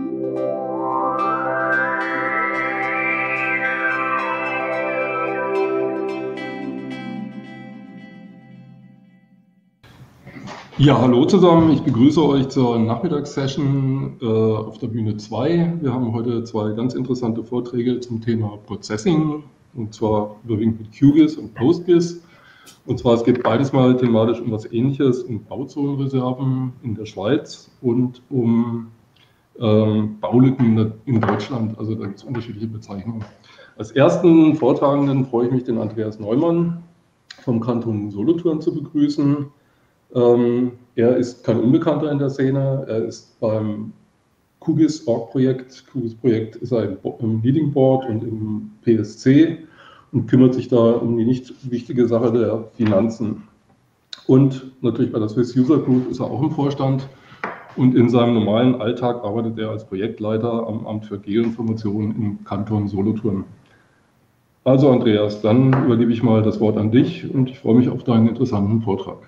Ja, hallo zusammen. Ich begrüße euch zur Nachmittagssession auf der Bühne 2. Wir haben heute zwei ganz interessante Vorträge zum Thema Processing, und zwar überwiegend mit QGIS und PostGIS. Und zwar, es geht beides mal thematisch um was Ähnliches, um Bauzonenreserven in der Schweiz und um Baulücken in Deutschland. Also da gibt es unterschiedliche Bezeichnungen. Als ersten Vortragenden freue ich mich, den Andreas Neumann vom Kanton Solothurn zu begrüßen. Er ist kein Unbekannter in der Szene. Er ist beim QGIS-Org-Projekt. QGIS-Projekt ist er im Leading Board und im PSC und kümmert sich da um die nicht wichtige Sache der Finanzen. Und natürlich bei der Swiss User Group ist er auch im Vorstand. Und in seinem normalen Alltag arbeitet er als Projektleiter am Amt für Geoinformation im Kanton Solothurn. Also Andreas, dann übergebe ich mal das Wort an dich und ich freue mich auf deinen interessanten Vortrag.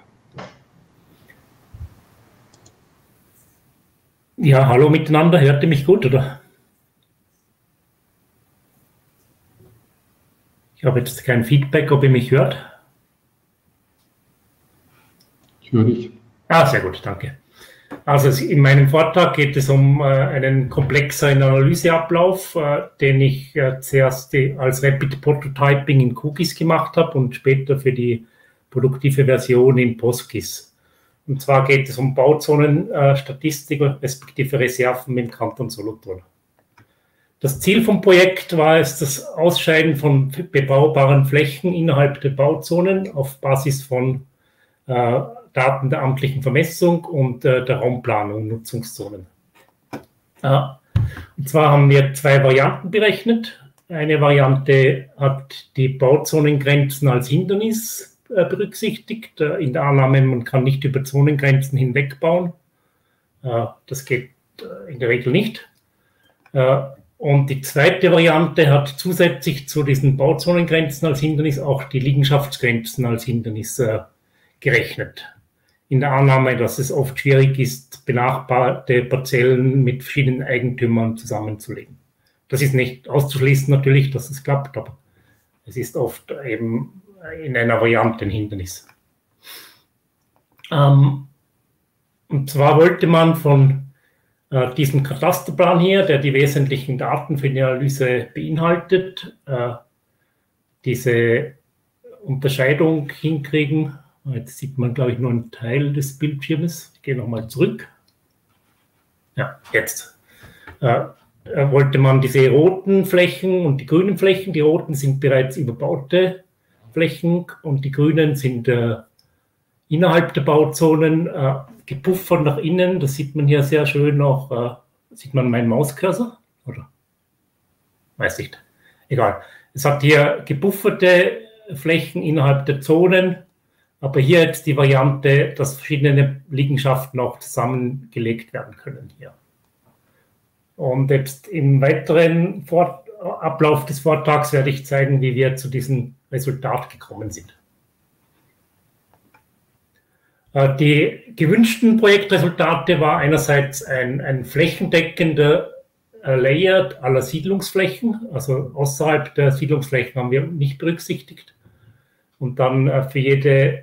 Ja, hallo miteinander, hört ihr mich gut, oder? Ich habe jetzt kein Feedback, ob ihr mich hört. Ich höre dich. Ah, sehr gut, danke. Also in meinem Vortrag geht es um einen komplexeren Analyseablauf, den ich zuerst als Rapid Prototyping in QGIS gemacht habe und später für die produktive Version in PostGIS. Und zwar geht es um Bauzonenstatistik respektive Reserven im Kanton Solothurn. Das Ziel vom Projekt war es, das Ausscheiden von bebaubaren Flächen innerhalb der Bauzonen auf Basis von Daten der amtlichen Vermessung und der Raumplanung, Nutzungszonen. Und zwar haben wir zwei Varianten berechnet. Eine Variante hat die Bauzonengrenzen als Hindernis berücksichtigt, in der Annahme, man kann nicht über Zonengrenzen hinweg bauen. Das geht in der Regel nicht. Und die zweite Variante hat zusätzlich zu diesen Bauzonengrenzen als Hindernis auch die Liegenschaftsgrenzen als Hindernis gerechnet. In der Annahme, dass es oft schwierig ist, benachbarte Parzellen mit verschiedenen Eigentümern zusammenzulegen. Das ist nicht auszuschließen natürlich, dass es klappt, aber es ist oft eben in einer Variante ein Hindernis. Und zwar wollte man von diesem Katasterplan hier, der die wesentlichen Daten für die Analyse beinhaltet, diese Unterscheidung hinkriegen. Jetzt sieht man, glaube ich, nur einen Teil des Bildschirmes. Ich gehe nochmal zurück. Ja, jetzt. Wollte man diese roten Flächen und die grünen Flächen, die roten sind bereits überbaute Flächen und die grünen sind innerhalb der Bauzonen gepuffert nach innen. Das sieht man hier sehr schön auch. Sieht man meinen Mauscursor? Oder? Weiß nicht. Egal. Es hat hier gepufferte Flächen innerhalb der Zonen, aber hier jetzt die Variante, dass verschiedene Liegenschaften auch zusammengelegt werden können hier. Und jetzt im weiteren Ablauf des Vortrags werde ich zeigen, wie wir zu diesem Resultat gekommen sind. Die gewünschten Projektresultate war einerseits ein flächendeckender Layout aller Siedlungsflächen, also außerhalb der Siedlungsflächen haben wir nicht berücksichtigt. Und dann für jede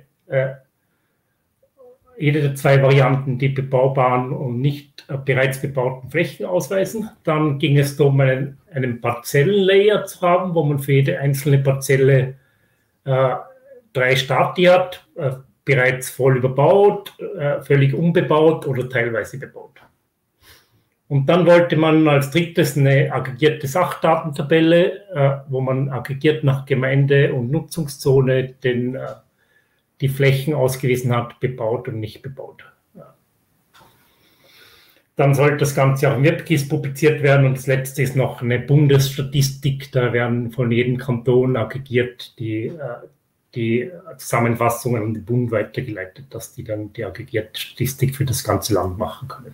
der zwei Varianten die bebaubaren und nicht bereits bebauten Flächen ausweisen. Dann ging es darum, einen Parzellenlayer zu haben, wo man für jede einzelne Parzelle 3 Stati hat, bereits voll überbaut, völlig unbebaut oder teilweise bebaut. Und dann wollte man als drittes eine aggregierte Sachdatentabelle, wo man aggregiert nach Gemeinde und Nutzungszone die Flächen ausgewiesen hat, bebaut und nicht bebaut. Dann sollte das Ganze auch im WebGIS publiziert werden und das letzte ist noch eine Bundesstatistik, da werden von jedem Kanton aggregiert die Zusammenfassungen an den Bund weitergeleitet, dass die dann die aggregierte Statistik für das ganze Land machen können.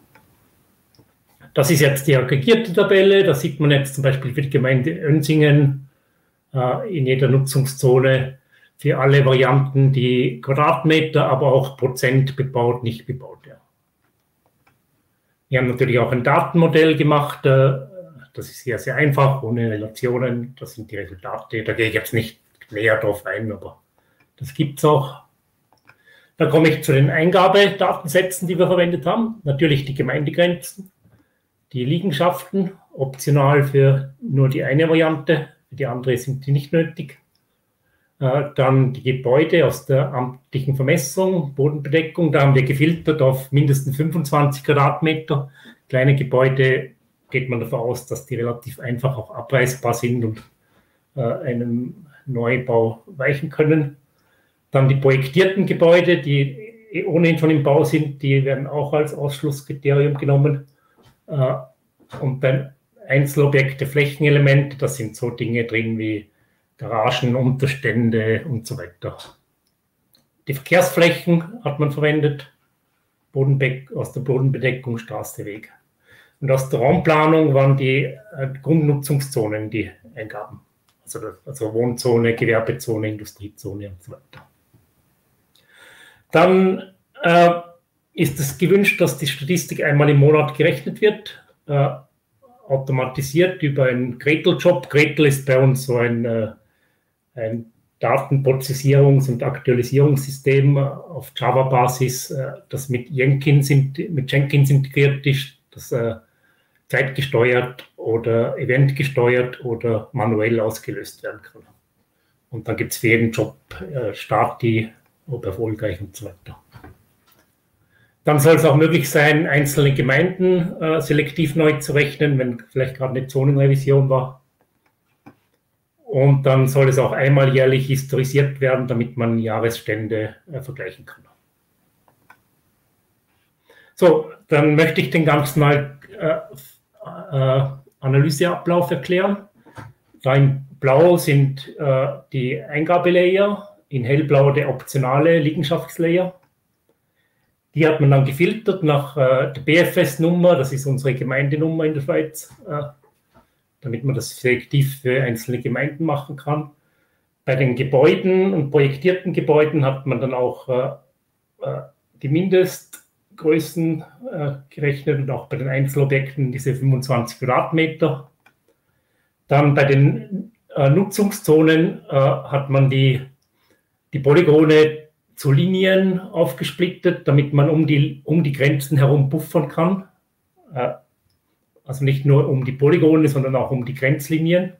Das ist jetzt die aggregierte Tabelle, da sieht man jetzt zum Beispiel für die Gemeinde Oensingen in jeder Nutzungszone für alle Varianten die Quadratmeter, aber auch Prozent bebaut, nicht bebaut. Ja. Wir haben natürlich auch ein Datenmodell gemacht. Das ist sehr, sehr einfach, ohne Relationen. Das sind die Resultate. Da gehe ich jetzt nicht näher drauf ein, aber das gibt es auch. Da komme ich zu den Eingabedatensätzen, die wir verwendet haben. Natürlich die Gemeindegrenzen, die Liegenschaften, optional für nur die eine Variante, für die andere sind die nicht nötig. Dann die Gebäude aus der amtlichen Vermessung, Bodenbedeckung, da haben wir gefiltert auf mindestens 25 Quadratmeter. Kleine Gebäude geht man davon aus, dass die relativ einfach auch abreißbar sind und einem Neubau weichen können. Dann die projektierten Gebäude, die ohnehin schon im Bau sind, die werden auch als Ausschlusskriterium genommen. Und dann Einzelobjekte, Flächenelemente, da sind so Dinge drin wie Garagen, Unterstände und so weiter. Die Verkehrsflächen hat man verwendet, aus der Bodenbedeckung, Straße, Weg. Und aus der Raumplanung waren die Grundnutzungszonen die Eingaben. Also Wohnzone, Gewerbezone, Industriezone und so weiter. Dann ist es gewünscht, dass die Statistik einmal im Monat gerechnet wird, automatisiert über einen Gretel-Job. Gretel ist bei uns so ein Datenprozessierungs- und Aktualisierungssystem auf Java-Basis, das mit Jenkins integriert ist, das zeitgesteuert oder eventgesteuert oder manuell ausgelöst werden kann. Und dann gibt es für jeden Job Stati, ob erfolgreich und so weiter. Dann soll es auch möglich sein, einzelne Gemeinden selektiv neu zu rechnen, wenn vielleicht gerade eine Zonenrevision war. Und dann soll es auch einmal jährlich historisiert werden, damit man Jahresstände vergleichen kann. So, dann möchte ich den ganzen Analyseablauf erklären. Da in Blau sind die Eingabelayer, in Hellblau der optionale Liegenschaftslayer. Die hat man dann gefiltert nach der BFS-Nummer, das ist unsere Gemeindenummer in der Schweiz, damit man das selektiv für einzelne Gemeinden machen kann. Bei den Gebäuden und projektierten Gebäuden hat man dann auch die Mindestgrößen gerechnet und auch bei den Einzelobjekten diese 25 Quadratmeter. Dann bei den Nutzungszonen hat man die Polygone zu Linien aufgesplittet, damit man um die Grenzen herum buffern kann. Also nicht nur um die Polygone, sondern auch um die Grenzlinien.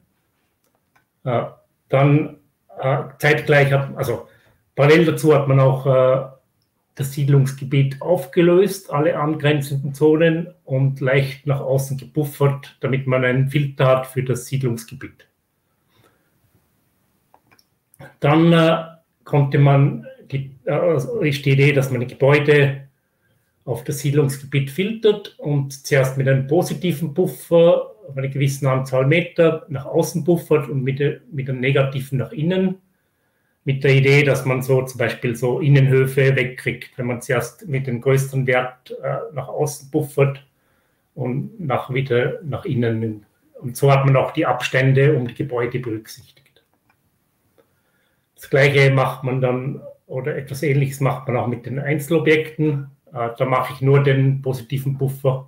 Dann zeitgleich parallel dazu hat man auch das Siedlungsgebiet aufgelöst, alle angrenzenden Zonen und leicht nach außen gebuffert, damit man einen Filter hat für das Siedlungsgebiet. Dann konnte man ist die Idee, dass man die Gebäude auf das Siedlungsgebiet filtert und zuerst mit einem positiven Buffer auf eine gewisse Anzahl Meter nach außen buffert und mit einem negativen nach innen. Mit der Idee, dass man so zum Beispiel so Innenhöfe wegkriegt, wenn man zuerst mit dem größeren Wert nach außen buffert und wieder nach innen. Und so hat man auch die Abstände um die Gebäude berücksichtigt. Das Gleiche macht man dann, oder etwas Ähnliches macht man auch mit den Einzelobjekten. Da mache ich nur den positiven Buffer.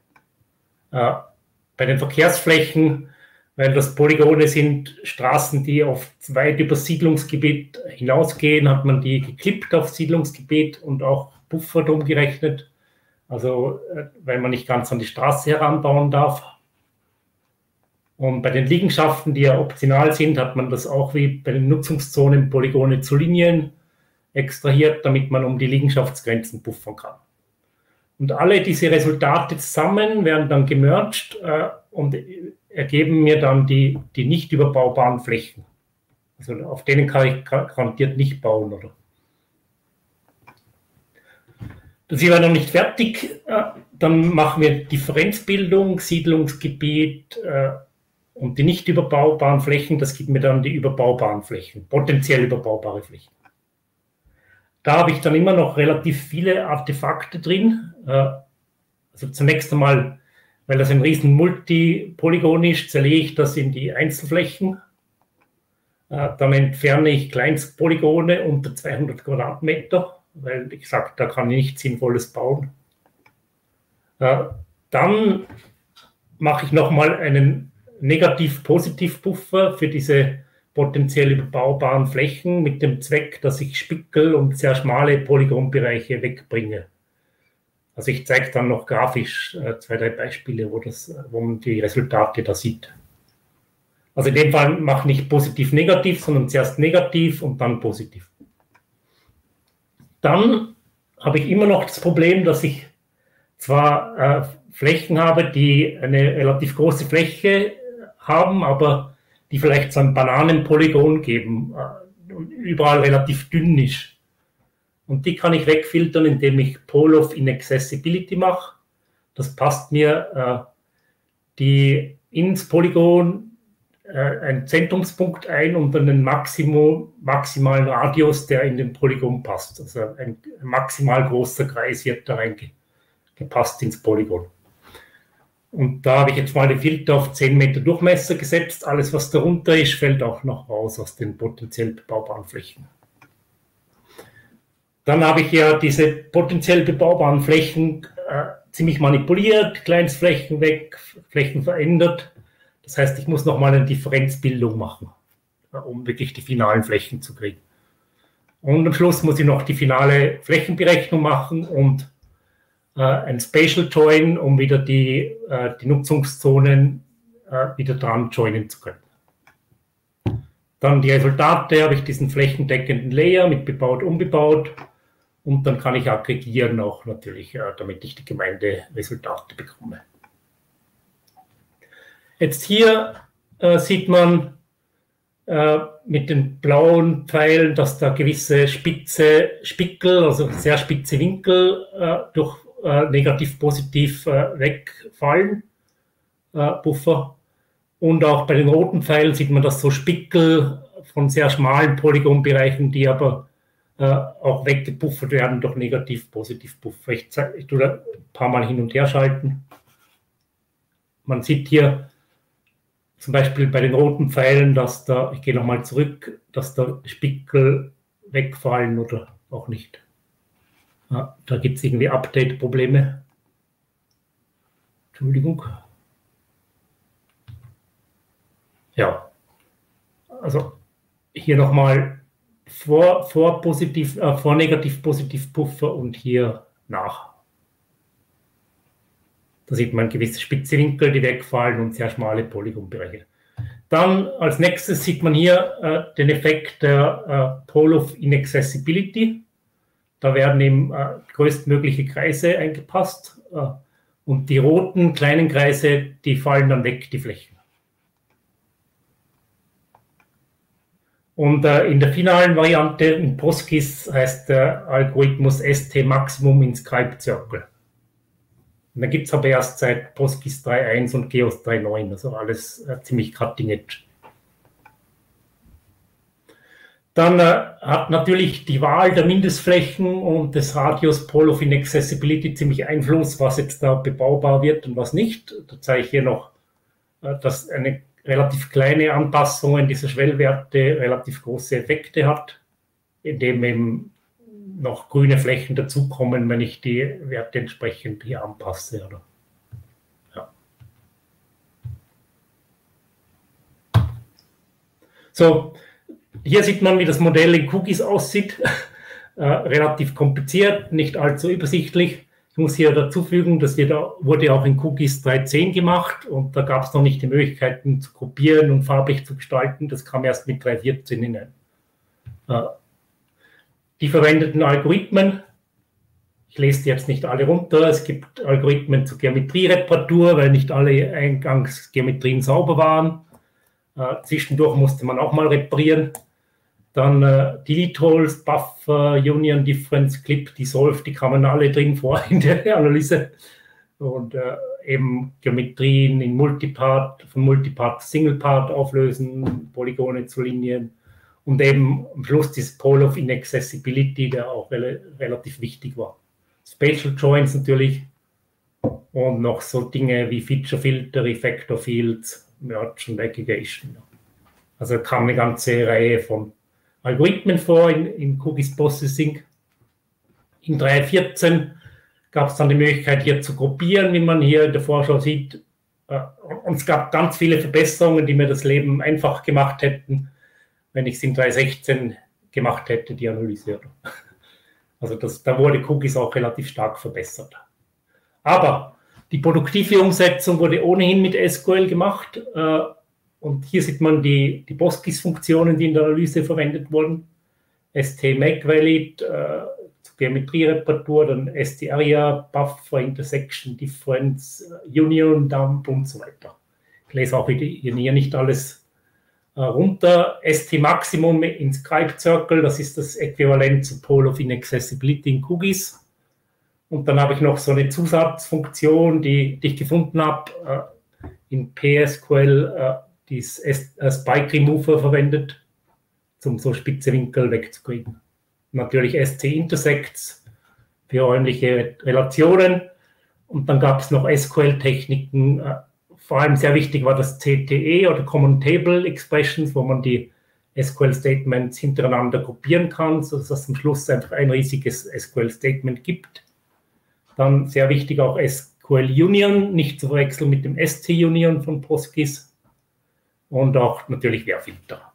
Bei den Verkehrsflächen, weil das Polygone sind Straßen, die oft weit über das Siedlungsgebiet hinausgehen, hat man die geklippt auf Siedlungsgebiet und auch buffert umgerechnet. Also weil man nicht ganz an die Straße heranbauen darf. Und bei den Liegenschaften, die ja optional sind, hat man das auch wie bei den Nutzungszonen Polygone zu Linien extrahiert, damit man um die Liegenschaftsgrenzen buffern kann. Und alle diese Resultate zusammen werden dann gemerged und ergeben mir dann die nicht überbaubaren Flächen. Also auf denen kann ich garantiert nicht bauen. Oder? Das ist aber noch nicht fertig. Dann machen wir Differenzbildung, Siedlungsgebiet und die nicht überbaubaren Flächen. Das gibt mir dann die überbaubaren Flächen, potenziell überbaubare Flächen. Da habe ich dann immer noch relativ viele Artefakte drin. Also zunächst einmal, weil das ein riesen Multipolygon ist, zerlege ich das in die Einzelflächen. Dann entferne ich Kleinstpolygone unter 200 Quadratmeter, weil, wie gesagt, da kann ich nichts Sinnvolles bauen. Dann mache ich nochmal einen Negativ-Positiv-Buffer für diese potenziell überbaubaren Flächen mit dem Zweck, dass ich Spickel und sehr schmale Polygonbereiche wegbringe. Also ich zeige dann noch grafisch 2, 3 Beispiele, wo man die Resultate da sieht. Also in dem Fall mache ich nicht positiv-negativ, sondern zuerst negativ und dann positiv. Dann habe ich immer noch das Problem, dass ich zwar Flächen habe, die eine relativ große Fläche haben, aber die vielleicht so ein Bananenpolygon geben und überall relativ dünn ist. Und die kann ich wegfiltern, indem ich Pole of Inaccessibility mache. Das passt mir die ins Polygon einen Zentrumspunkt ein und einen maximalen Radius, der in den Polygon passt. Also ein maximal großer Kreis wird da reingepasst ins Polygon. Und da habe ich jetzt mal den Filter auf 10 Meter Durchmesser gesetzt. Alles, was darunter ist, fällt auch noch raus aus den potenziell bebaubaren Flächen. Dann habe ich ja diese potenziell bebaubaren Flächen ziemlich manipuliert, Kleinstflächen weg, Flächen verändert. Das heißt, ich muss nochmal eine Differenzbildung machen, um wirklich die finalen Flächen zu kriegen. Und am Schluss muss ich noch die finale Flächenberechnung machen und ein Spatial Join, um wieder die Nutzungszonen wieder dran joinen zu können. Dann die Resultate, habe ich diesen flächendeckenden Layer mit bebaut, unbebaut. Und dann kann ich aggregieren auch natürlich, damit ich die Gemeinderesultate bekomme. Jetzt hier sieht man mit den blauen Pfeilen, dass da gewisse spitze Spickel, also sehr spitze Winkel durch negativ-positiv wegfallen, Buffer. Und auch bei den roten Pfeilen sieht man, dass so Spickel von sehr schmalen Polygonbereichen, die aber auch weggebuffert werden durch negativ-positiv-Buffer. Ich tue da ein paar Mal hin und her schalten. Man sieht hier zum Beispiel bei den roten Pfeilen, dass da, ich gehe nochmal zurück, dass da Spickel wegfallen oder auch nicht. Ja, da gibt es irgendwie Update-Probleme. Entschuldigung. Ja, also hier nochmal vor Negativ-Positiv-Puffer und hier nach. Da sieht man gewisse spitze Winkel, die wegfallen und sehr schmale Polygonbereiche. Dann als nächstes sieht man hier den Effekt der Pole of Inaccessibility. Da werden eben größtmögliche Kreise eingepasst und die roten kleinen Kreise, die fallen dann weg, die Flächen. Und in der finalen Variante in PostGIS heißt der Algorithmus ST-Maximum Inscribed Circle. Und dann gibt es aber erst seit PostGIS 3.1 und GEOS 3.9, also alles ziemlich cutting edge. Dann hat natürlich die Wahl der Mindestflächen und des Radius Pole of Inaccessibility ziemlich Einfluss, was jetzt da bebaubar wird und was nicht. Da zeige ich hier noch, dass eine relativ kleine Anpassung in dieser Schwellwerte relativ große Effekte hat, indem eben noch grüne Flächen dazukommen, wenn ich die Werte entsprechend hier anpasse. Oder? Ja. So, hier sieht man, wie das Modell in QGIS aussieht. Relativ kompliziert, nicht allzu übersichtlich. Ich muss hier dazu fügen, das wurde auch in QGIS 3.10 gemacht und da gab es noch nicht die Möglichkeiten zu kopieren und farblich zu gestalten. Das kam erst mit 3.14 hinein. Die verwendeten Algorithmen, ich lese die jetzt nicht alle runter, es gibt Algorithmen zur Geometriereparatur, weil nicht alle Eingangsgeometrien sauber waren. Zwischendurch musste man auch mal reparieren. Dann Delete Holes, Buffer, Union Difference, Clip, Dissolve, die kamen alle drin vor in der Analyse. Und eben Geometrien in Multipart, von Multipart zu Singlepart auflösen, Polygone zu Linien. Und eben am Schluss dieses Pole of Inaccessibility, der auch relativ wichtig war. Spatial Joins natürlich. Und noch so Dinge wie Feature Filter, Effector Fields, Merge und Aggregation. Also kam eine ganze Reihe von Algorithmen vor im QGIS Processing. In 3.14 gab es dann die Möglichkeit, hier zu gruppieren, wie man hier in der Vorschau sieht. Und es gab ganz viele Verbesserungen, die mir das Leben einfach gemacht hätten, wenn ich es in 3.16 gemacht hätte, die Analyse. Also da wurde Cookies auch relativ stark verbessert. Aber die produktive Umsetzung wurde ohnehin mit SQL gemacht. Und hier sieht man die PostGIS-Funktionen, die in der Analyse verwendet wurden. ST-MakeValid, zur Geometriereparatur, dann ST-Area, Buffer, Intersection, Difference, Union, Dump und so weiter. Ich lese auch hier nicht alles runter. ST-Maximum in Scribe Circle, das ist das Äquivalent zu Pole of Inaccessibility in QGIS. Und dann habe ich noch so eine Zusatzfunktion, die ich gefunden habe, in PSQL, die Spike Remover verwendet, um so spitze Winkel wegzukriegen. Natürlich ST-Intersects für räumliche Relationen. Und dann gab es noch SQL-Techniken. Vor allem sehr wichtig war das CTE oder Common Table Expressions, wo man die SQL-Statements hintereinander gruppieren kann, sodass es am Schluss einfach ein riesiges SQL-Statement gibt. Dann sehr wichtig auch SQL Union, nicht zu verwechseln mit dem ST Union von PostGIS. Und auch natürlich Querfilter.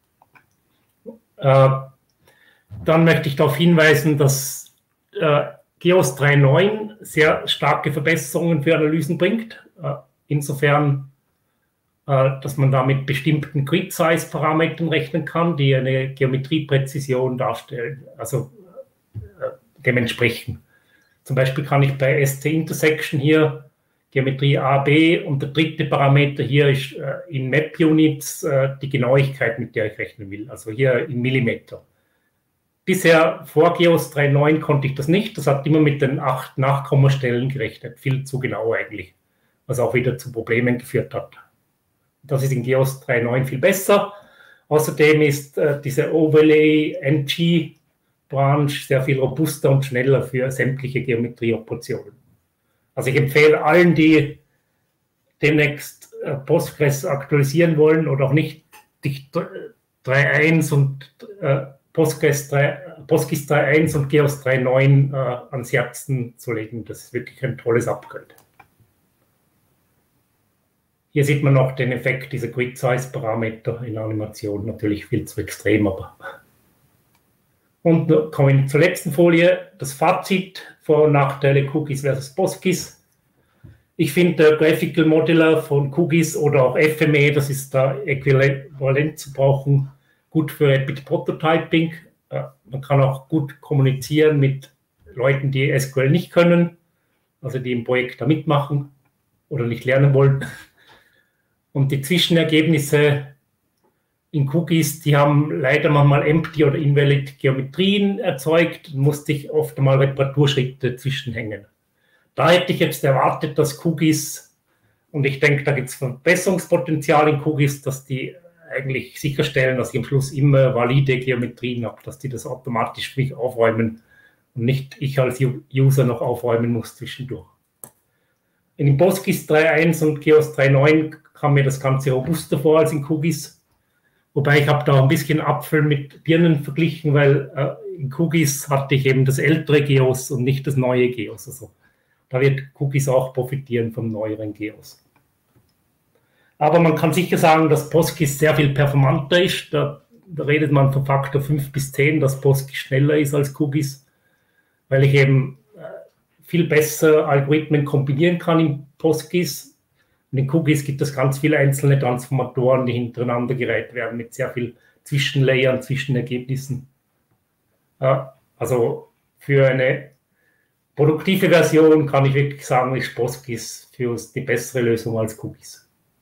Dann möchte ich darauf hinweisen, dass GEOS 3.9 sehr starke Verbesserungen für Analysen bringt. Insofern, dass man da mit bestimmten Grid-Size-Parametern rechnen kann, die eine Geometriepräzision darstellen, also dementsprechend. Zum Beispiel kann ich bei ST-Intersection hier Geometrie A, B und der dritte Parameter hier ist in Map-Units die Genauigkeit, mit der ich rechnen will, also hier in Millimeter. Bisher vor GEOS 3.9 konnte ich das nicht, das hat immer mit den 8 Nachkommastellen gerechnet, viel zu genau eigentlich, was auch wieder zu Problemen geführt hat. Das ist in GEOS 3.9 viel besser. Außerdem ist diese Overlay-NG-Branch sehr viel robuster und schneller für sämtliche Geometrieoperationen. Also ich empfehle allen, die demnächst Postgres aktualisieren wollen oder auch nicht, dich 3.1 und PostGIS 3.1 und GEOS 3.9 ans Herzen zu legen. Das ist wirklich ein tolles Upgrade. Hier sieht man noch den Effekt dieser Grid-Size-Parameter in Animation. Natürlich viel zu extrem, aber. Und kommen wir zur letzten Folie. Das Fazit, Vor- und Nachteile QGIS versus PostGIS. Ich finde der Graphical Modeler von QGIS oder auch FME, das ist da äquivalent zu brauchen, gut für Rapid Prototyping. Man kann auch gut kommunizieren mit Leuten, die SQL nicht können, also die im Projekt da mitmachen oder nicht lernen wollen. Und die Zwischenergebnisse in QGIS, die haben leider manchmal empty oder invalid Geometrien erzeugt, musste ich oft einmal Reparaturschritte zwischenhängen. Da hätte ich jetzt erwartet, dass QGIS, und ich denke, da gibt es Verbesserungspotenzial in QGIS, dass die eigentlich sicherstellen, dass ich am Schluss immer valide Geometrien habe, dass die das automatisch für mich aufräumen und nicht ich als User noch aufräumen muss zwischendurch. In PostGIS 3.1 und GEOS 3.9 kam mir das Ganze robuster vor als in QGIS. Wobei ich habe da auch ein bisschen Apfel mit Birnen verglichen, weil in QGIS hatte ich eben das ältere GEOS und nicht das neue GEOS. Also da wird QGIS auch profitieren vom neueren GEOS. Aber man kann sicher sagen, dass PostGIS sehr viel performanter ist. Da redet man von Faktor 5 bis 10, dass PostGIS schneller ist als QGIS, weil ich eben viel besser Algorithmen kombinieren kann in PostGIS. Und in QGIS gibt es ganz viele einzelne Transformatoren, die hintereinander gereiht werden mit sehr viel Zwischenlayern, Zwischenergebnissen. Also für eine produktive Version kann ich wirklich sagen, ist PostGIS für uns die bessere Lösung als QGIS.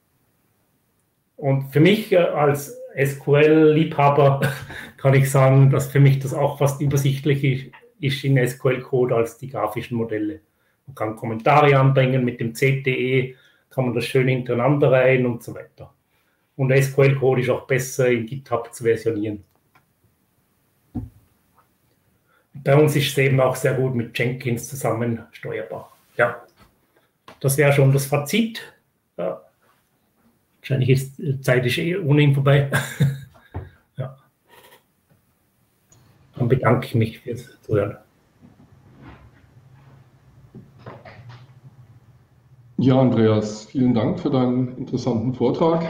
Und für mich als SQL-Liebhaber kann ich sagen, dass für mich das auch fast übersichtlich ist in SQL-Code als die grafischen Modelle. Man kann Kommentare anbringen mit dem CTE, kann man das schön hintereinander reihen und so weiter. Und SQL-Code ist auch besser in GitHub zu versionieren. Bei uns ist es eben auch sehr gut mit Jenkins zusammen steuerbar. Ja, das wäre schon das Fazit. Ja. Wahrscheinlich ist die Zeit ohnehin vorbei. Ja. Dann bedanke ich mich fürs Zuhören. Ja, Andreas, vielen Dank für deinen interessanten Vortrag.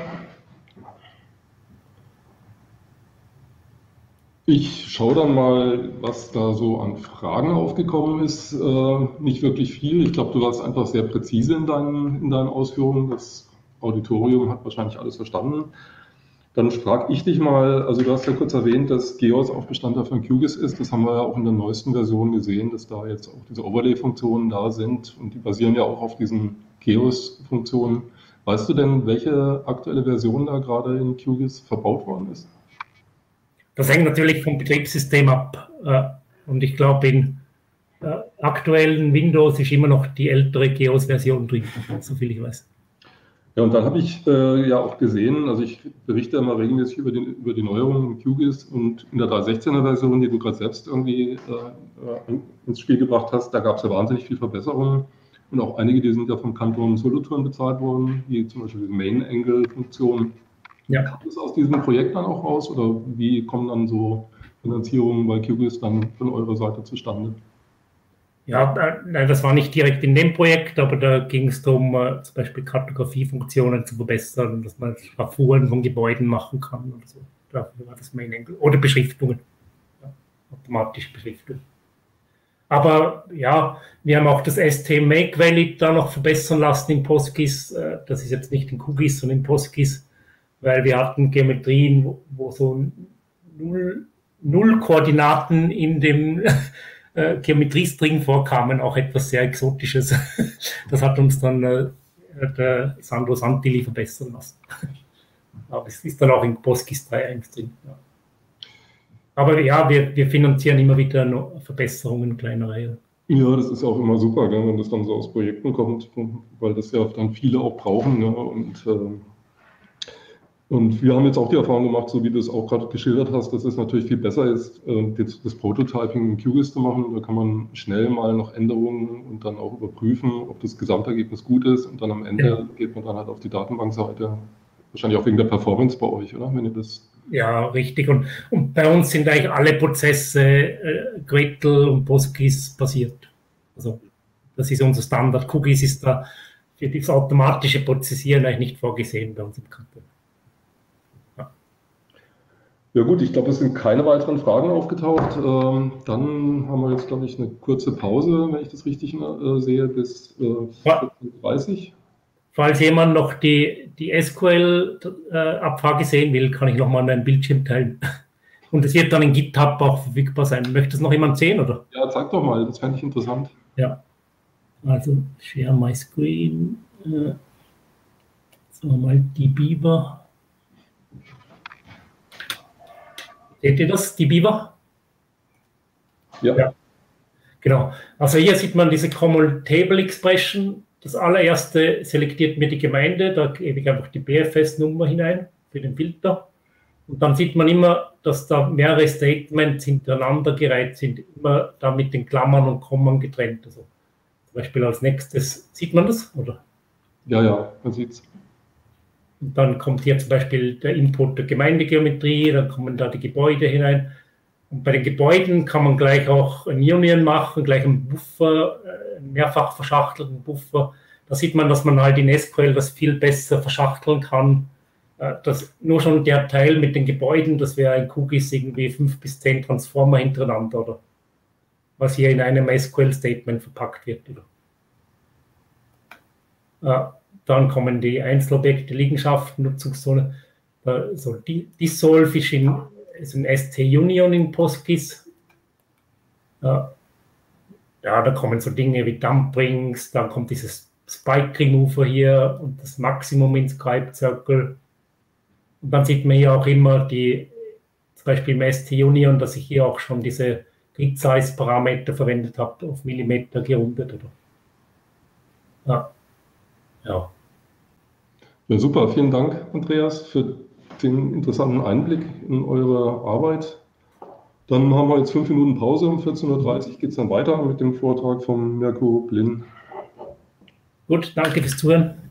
Ich schaue dann mal, was da so an Fragen aufgekommen ist. Nicht wirklich viel. Ich glaube, du warst einfach sehr präzise in deinen Ausführungen. Das Auditorium hat wahrscheinlich alles verstanden. Dann frage ich dich mal, also du hast ja kurz erwähnt, dass GEOS auch Bestandteil von QGIS ist. Das haben wir ja auch in der neuesten Version gesehen, dass da jetzt auch diese Overlay-Funktionen da sind und die basieren ja auch auf diesen GEOS-Funktionen. Weißt du denn, welche aktuelle Version da gerade in QGIS verbaut worden ist? Das hängt natürlich vom Betriebssystem ab. Und ich glaube, in aktuellen Windows ist immer noch die ältere GEOS-Version drin, soviel ich weiß. Ja, und dann habe ich ja auch gesehen, also ich berichte immer regelmäßig über die Neuerungen in QGIS und in der 3.16er Version, die du gerade selbst irgendwie ins Spiel gebracht hast, da gab es ja wahnsinnig viel Verbesserungen und auch einige, die sind ja vom Kanton Solothurn bezahlt worden, wie zum Beispiel die Main-Angle-Funktion. Ja. Kam das aus diesem Projekt dann auch raus oder wie kommen dann so Finanzierungen bei QGIS dann von eurer Seite zustande? Ja, nein, das war nicht direkt in dem Projekt, aber da ging es darum, zum Beispiel Kartografiefunktionen zu verbessern, dass man Schraffuren von Gebäuden machen kann oder so. Dafür war das Main Angle. Oder Beschriftungen. Ja, automatische Beschriftungen. Aber ja, wir haben auch das ST Make Valid da noch verbessern lassen in PostGIS. Das ist jetzt nicht in QGIS, sondern in PostGIS, weil wir hatten Geometrien, wo so null Koordinaten in dem Geometriestring vorkamen, auch etwas sehr Exotisches. Das hat uns dann der Sandro Santilli verbessern lassen. Aber es ist dann auch in PostGIS 3.1 drin. Ja. Aber ja, wir finanzieren immer wieder Verbesserungen kleiner Reihe. Ja, das ist ja auch immer super, gell, wenn das dann so aus Projekten kommt, weil das ja dann viele auch brauchen. Ne? Und wir haben jetzt auch die Erfahrung gemacht, so wie du es auch gerade geschildert hast, dass es natürlich viel besser ist, das Prototyping in QGIS zu machen. Da kann man schnell mal noch Änderungen und dann auch überprüfen, ob das Gesamtergebnis gut ist. Und dann am Ende geht man dann halt auf die Datenbankseite. Wahrscheinlich auch wegen der Performance bei euch, oder? Wenn ihr das ja, richtig. Und bei uns sind eigentlich alle Prozesse Gretel und PostGIS basiert. Also das ist unser Standard. QGIS ist da für das automatische Prozessieren eigentlich nicht vorgesehen bei uns im Kanton. Ja gut, ich glaube, es sind keine weiteren Fragen aufgetaucht. Dann haben wir jetzt, glaube ich, eine kurze Pause, wenn ich das richtig sehe, bis 14:30 Uhr. Falls jemand noch die SQL-Abfrage sehen will, kann ich nochmal meinen Bildschirm teilen. Und es wird dann in GitHub auch verfügbar sein. Möchte es noch jemand sehen, oder? Ja, zeig doch mal, das fände ich interessant. Ja, also share my screen. Sagen wir mal die Beaver. Seht ihr das, die Beaver? Ja. Genau. Also hier sieht man diese Common Table Expression. Das allererste selektiert mir die Gemeinde, da gebe ich einfach die BFS-Nummer hinein für den Filter. Und dann sieht man immer, dass da mehrere Statements hintereinander gereiht sind, immer da mit den Klammern und Kommen getrennt. Also zum Beispiel als nächstes, sieht man das, oder? Ja, man sieht es. Und dann kommt hier zum Beispiel der Input der Gemeindegeometrie, dann kommen da die Gebäude hinein. Und bei den Gebäuden kann man gleich auch ein Union machen, gleich einen Buffer, einen mehrfach verschachtelten Buffer. Da sieht man, dass man halt in SQL das viel besser verschachteln kann. Das, nur schon der Teil mit den Gebäuden, das wäre in QGIS irgendwie 5 bis 10 Transformer hintereinander, oder? Was hier in einem SQL-Statement verpackt wird, oder? Dann kommen die Einzelobjekte, Liegenschaften, Nutzungszone. So Dissolve ist ein ST-Union in PostGIS. Ja, da kommen so Dinge wie Dump-Rings, dann kommt dieses Spike-Remover hier und das Maximum in Scribe Circle. Und dann sieht man hier auch immer zum Beispiel im ST-Union, dass ich hier auch schon diese Grid-Size-Parameter verwendet habe, auf Millimeter gerundet. Oder? Ja. Ja, super. Vielen Dank, Andreas, für den interessanten Einblick in eure Arbeit. Dann haben wir jetzt 5 Minuten Pause. Um 14:30 Uhr geht es dann weiter mit dem Vortrag von Mirko Blin. Gut, danke fürs Zuhören.